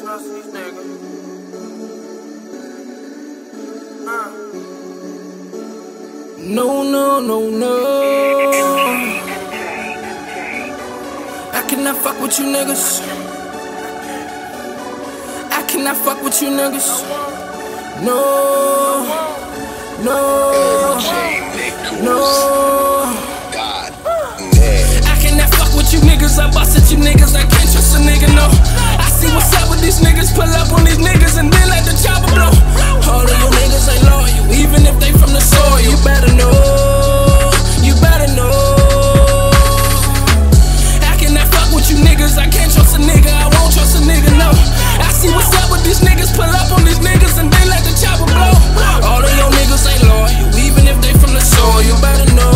trust these niggas. No, no, no, no. I cannot fuck with you niggas. I cannot fuck with you niggas. No, no, no. I cannot fuck with you niggas. I bust at you niggas. I can't trust a nigga, no. I see what's up with these niggas. Pull up on these niggas and then let the chopper blow. All of you niggas ain't loyal, even if they from the soil. You better know. You better know. I cannot fuck with you niggas. I can't trust a nigga. I won't trust a nigga, no. I see what's up with these niggas. Pull up on these niggas and then let the chopper blow. All of your niggas ain't loyal, even if they from the soil. You better know.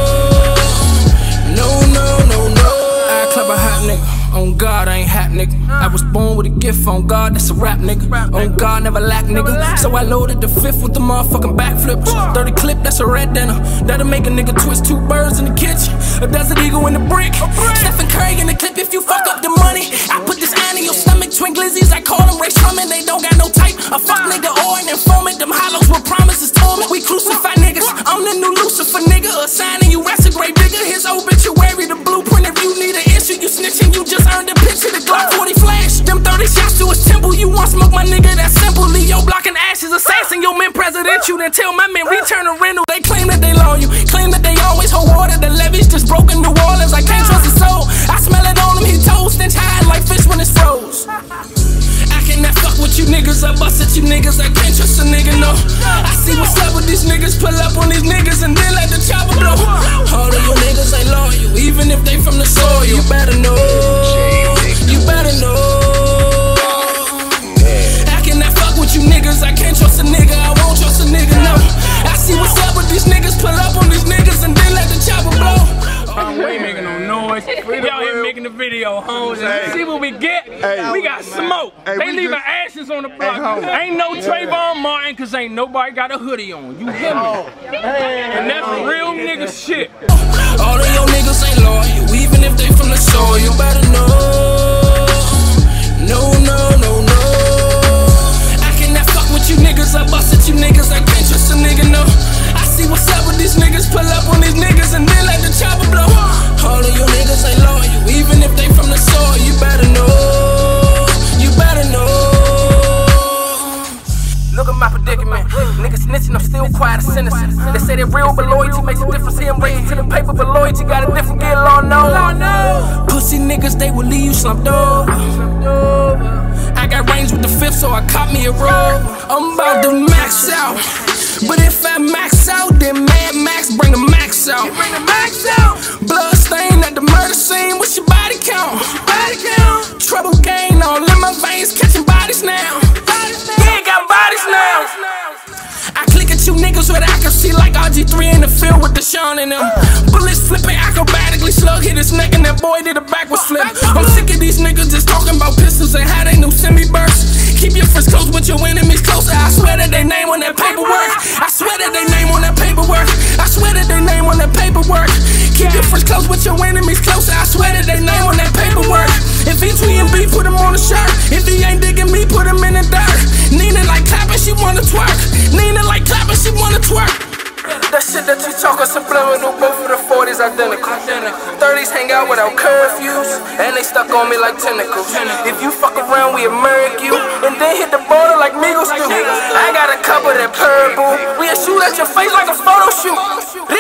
No, no, no, no. I club a hot nigga. On God, I ain't hap, nigga. I was born with a gift, on God, that's a rap, nigga. On God, never lack, nigga. So I loaded the fifth with the motherfucking backflip. 30 clip, that's a red dinner. That'll make a nigga twist 2 birds in the kitchen. A desert eagle in the brick. Stephen Curry in the clip if you fuck up the money. I put this iron in your stomach, twin glizzies. I call them Ray Sherman, they don't got no type. A fuck nigga or an informant. Them hollows with promises torment. We crucify niggas. I'm the new Lucifer, nigga. Assigning you retrograde, nigga. His obituary, the blueprint. If you need an issue, you snitching, you just earned a picture. The Glock 40 flash, them 30 shots to his temple. You want smoke, my nigga, that's simple. Leo blocking ashes, assassin your men presidential. Then tell my men return a rental. They claim that they love you, claim that they always hold water. The levees just broken New Orleans. I can't trust his soul. I smell it on him, he toast and tired like fish when it's froze. I cannot fuck with you niggas, I bust at you niggas. I can't trust a nigga, no. I see what's up with these niggas, pull up on these niggas and then let the chopper blow. All of you niggas ain't loyal, even if they from the soil. You better know. You better know. I cannot fuck with you niggas. I can't trust a nigga. I won't trust a nigga, no. I see what's up with these niggas. Pull up on these niggas and then let the chopper blow. We ain't making no noise. We out here making the video, homes. See what we get? We got smoke. They leaving ashes on the block. Ain't no Trayvon Martin, cause ain't nobody got a hoodie on. You hear me? And that's real nigga shit. All of your niggas ain't loyal, even if they from the soil. You better know. No, no, no, no. I cannot fuck with you niggas. I bust at you niggas. I can't trust a nigga, no. I see what's up with these niggas. Pull up on these niggas and then let the chopper blow. All of you niggas ain't loyal, even if they from the soil. You better know. You better know. Look at my predicament. Niggas snitching, I'm still quiet as citizens. They say they real, but loyalty makes a difference. Here I'm racing to the paper, but loyalty got a different gear, Lord no. Pussy niggas, they will leave you slumped over. I got range with the fifth, so I caught me a robe. I'm about to max out. But if I max out, then Mad Max bring a max out. Blood stain at the murder scene. What's your body count? Trouble gain all in my veins, catching bodies now. Yeah, got bodies now. I click at you niggas with accuracy like RG3 in the field with Deshaun in them. Bullets flipping acrobatically, slug hit his neck and that boy did a backwards flip. I'm sick of these niggas just talking about pistols and how they new semi-burst. Keep your friends close but your enemies closer. I swear that they name on that paperwork. I swear that they name on that paperwork. I swear that they name on that paperwork. Keep your friends close but your enemies closer. I swear that they name on that paperwork. If he tweeting B, put him on the shirt. If he ain't digging me, put him in the dirt. Nina like clapping, she wanna twerk. Nina like clapping, she wanna twerk. That shit that you talkin' subliminal, both of the 40s identical. 30s hang out without curfews, and they stuck on me like tentacles. If you fuck around, we American you, and then hit the border like Migos do. I got a couple that purple, we'll shoot at your face like a photo shoot.